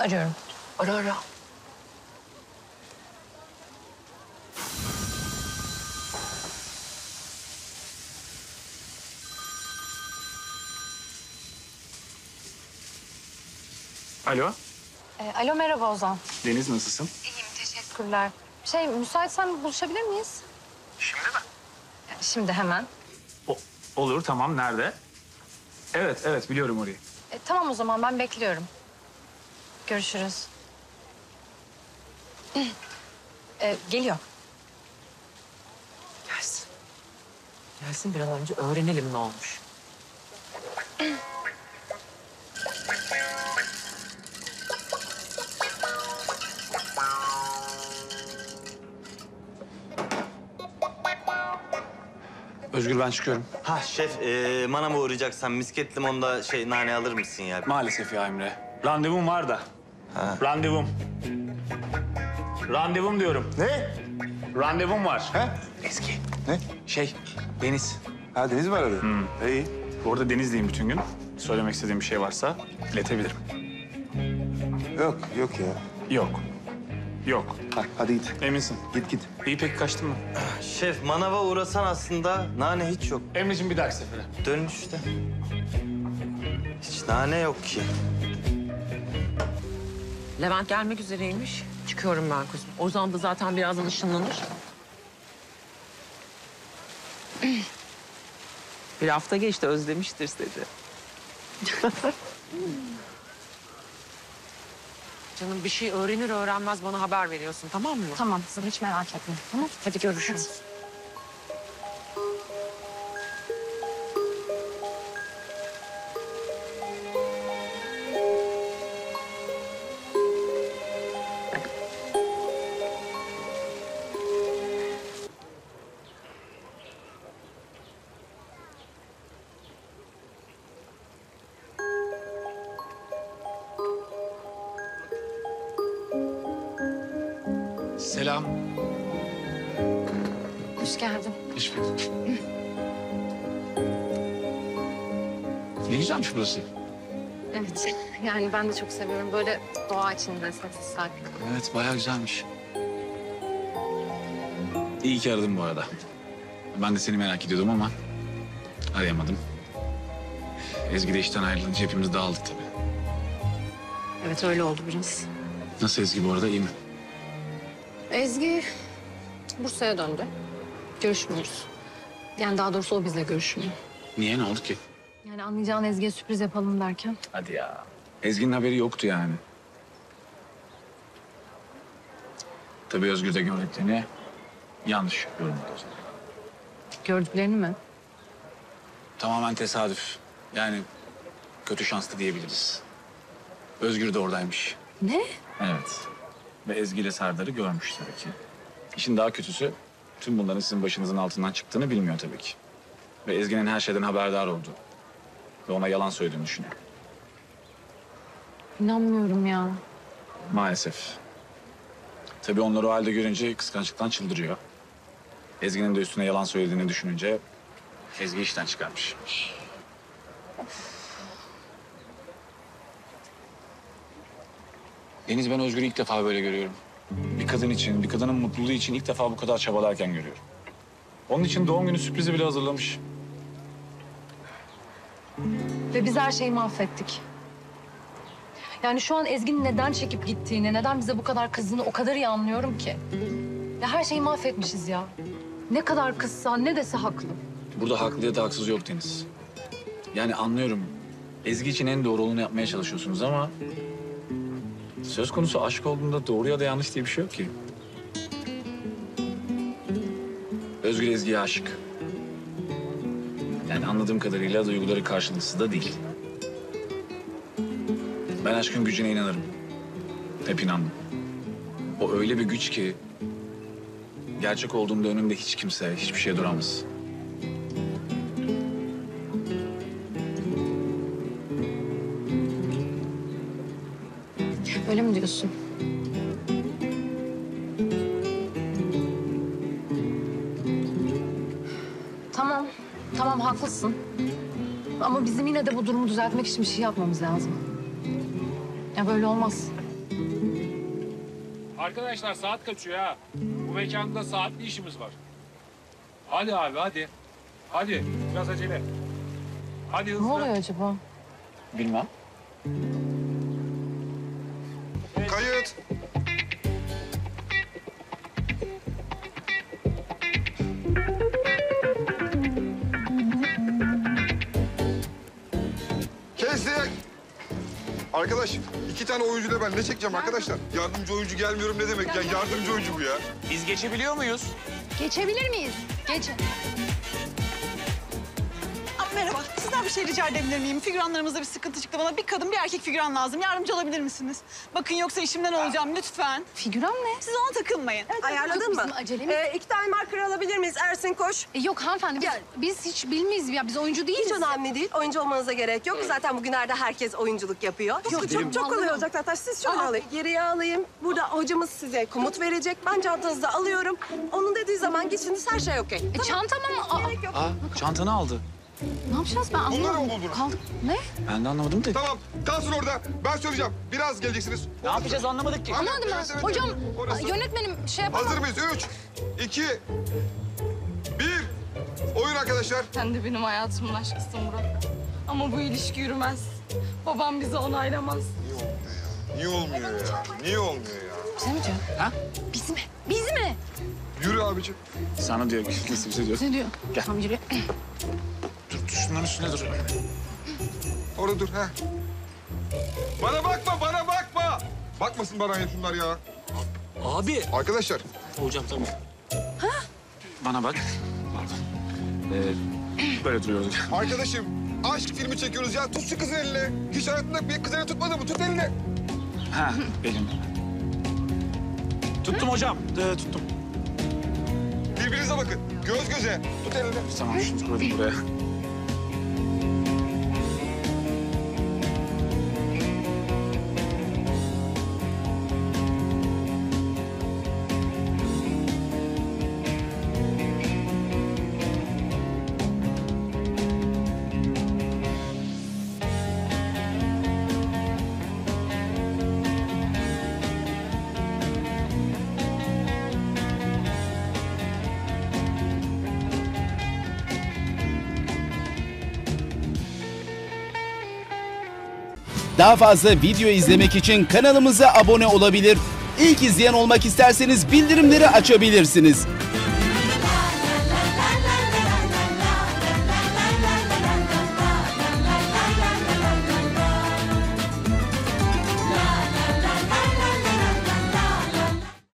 Arıyorum. Ara ara. Alo, Alo merhaba Ozan. Deniz nasılsın? İyiyim teşekkürler. Müsaitsen buluşabilir miyiz? Şimdi mi? Şimdi hemen. Olur, tamam. Nerede? Evet, biliyorum orayı. Tamam o zaman ben bekliyorum. Görüşürüz. Geliyor. Gelsin. Gelsin bir an önce öğrenelim ne olmuş. Özgür, ben çıkıyorum. Ha şef, manava uğrayacaksan misket limonda nane alır mısın ya? Maalesef ya Emre. Randevum var da. Ha. Randevum. Randevum diyorum. Ne? Randevum var. He? Eski. Ne? Deniz. Ha Deniz mi aradı? İyi. Bu arada Deniz'leyim bütün gün. Söylemek istediğim bir şey varsa iletebilirim. Yok ya. Yok. Hadi git. Eminsin. Git. İyi, peki kaçtın mı? Şef, manava uğrasan aslında nane hiç yok. Emre'cim bir dahaki sefere. Dönüşte. Hiç nane yok ki. Levent gelmek üzereymiş. Çıkıyorum ben kuzum. Ozan da zaten birazdan ışınlanır. Bir hafta geçti, özlemiştir seni. Canım bir şey öğrenir öğrenmez bana haber veriyorsun, tamam mı? Tamam kızım hiç merak etme. Tamam. Hadi görüşürüz. Selam. Hoş geldin. Hoş bulduk. Ne güzelmiş burası. Evet. Yani ben de çok seviyorum. Böyle doğa içinde sessiz sakin. Evet, bayağı güzelmiş. İyi ki aradım bu arada. Ben de seni merak ediyordum ama arayamadım. Ezgi de işten ayrılınca hepimiz dağıldık tabii. Evet öyle oldu biraz. Nasıl Ezgi bu arada, iyi mi? Ezgi Bursa'ya döndü. Görüşmüyoruz. Yani daha doğrusu o bizle görüşmüyor. Niye, ne oldu ki? Yani anlayacağın Ezgi'ye sürpriz yapalım derken. Hadi ya. Ezgi'nin haberi yoktu yani. Tabii Özgür de gördüklerini yanlış yorumladı o zaman. Gördüklerini mi? Tamamen tesadüf. Yani kötü şanslı diyebiliriz. Özgür de oradaymış. Ne? Evet. Ve Ezgi ile Serdar'ı görmüş tabii ki. İşin daha kötüsü tüm bunların sizin başınızın altından çıktığını bilmiyor tabii ki. Ve Ezgi'nin her şeyden haberdar olduğu ve ona yalan söylediğini düşünüyor. İnanmıyorum ya. Maalesef. Tabii onları o halde görünce kıskançlıktan çıldırıyor. Ezgi'nin de üstüne yalan söylediğini düşününce Ezgi işten çıkarmış. Deniz, ben Özgür'ü ilk defa böyle görüyorum. Bir kadın için, bir kadının mutluluğu için ilk defa bu kadar çabalarken görüyorum. Onun için doğum günü sürprizi bile hazırlamış. Ve biz her şeyi mahvettik. Yani şu an Ezgi'nin neden çekip gittiğini, neden bize bu kadar kızdığını o kadar iyi anlıyorum ki. Ya her şeyi mahvetmişiz ya. Ne kadar kızsa, ne dese haklı. Burada haklı ya da haksız yok Deniz. Yani anlıyorum. Ezgi için en doğru olanı yapmaya çalışıyorsunuz ama... söz konusu aşk olduğunda doğru ya da yanlış diye bir şey yok ki. Özgür Ezgi'ye aşık. Yani anladığım kadarıyla duyguları karşılıksız da değil. Ben aşkın gücüne inanırım. Hep inandım. O öyle bir güç ki... gerçek olduğunda önünde hiç kimse, hiçbir şey duramaz. Öyle mi diyorsun? Tamam, tamam haklısın. Ama bizim yine de bu durumu düzeltmek için bir şey yapmamız lazım. Ya böyle olmaz. Arkadaşlar saat kaçıyor ha. Bu mekanda saatli işimiz var. Hadi abi hadi. Hadi biraz acele. Hadi hızlı. Ne oluyor acaba? Bilmem. Kayıt. Kestik. Arkadaş 2 tane oyuncuyla ben ne çekeceğim arkadaşlar? Yardımcı oyuncu gelmiyorum ne demek ya? Yardımcı oyuncu bu ya. Biz geçebiliyor muyuz? Geçebilir miyiz? Geç. Merhaba, sizden bir şey rica edebilir miyim? Figüranlarımızda bir sıkıntı çıktı. Bana bir kadın, bir erkek figüran lazım. Yardımcı olabilir misiniz? Bakın yoksa işimden olacağım lütfen. Figüran ne? Siz ona takılmayın. Ayarladın mı? Bizim acelemiz. 2 tane marker alabilir miyiz? Ersin koş. Yok hanımefendi biz hiç bilmeyiz ya. Biz oyuncu değiliz. Hiç önemli değil. Oyuncu olmanıza gerek yok. Zaten bugünlerde herkes oyunculuk yapıyor. Çok kolay olacak zaten. Siz şöyle alayım. Geriye alayım. Burada hocamız size komut verecek. Ben çantanızı da alıyorum. Onun dediği zaman geçiniz her şey okey. Çantam ama... Gerek yok. Çantanı aldı. Ne yapacağız ben anlamadım. Bunları mı buldunuz? Kaldık. Ne? Ben de anlamadım da. Tamam kalsın orada. Ben söyleyeceğim. Biraz geleceksiniz. Ne yapacağız anlamadık ki. Anlamadım ben. Evet, Hocam orası. yönetmenim şey yapamam. Hazır mıyız? 3, 2, 1. Oyun arkadaşlar. Sen de benim hayatımın aşkısın Burak. Ama bu ilişki yürümez. Babam bizi onaylamaz. Niye olmuyor ya? Niye olmuyor ya? Bize mi diyor? Ha? Biz mi? Biz mi? Yürü abicim. Sana diyor. Nasıl bir şey diyor. Ne diyor? Gel. Tamam yürü. Dur şunların üstüne dur. Orada dur. Heh. Bana bakma, bana bakma. Bakmasın bana şunlar ya. Abi. Arkadaşlar. Hocam tamam. Bana bak. Pardon. Böyle duruyoruz. Arkadaşım aşk filmi çekiyoruz ya. Tut şu kızın eline. Hiç hayatında bir kız elini tutmadın mı? Tut elini. Ha benim. Tuttum hocam. Tuttum. Birbirinize bakın. Göz göze. Tut elini. Tamam şunu koydum buraya. Daha fazla video izlemek için kanalımıza abone olabilir. İlk izleyen olmak isterseniz bildirimleri açabilirsiniz.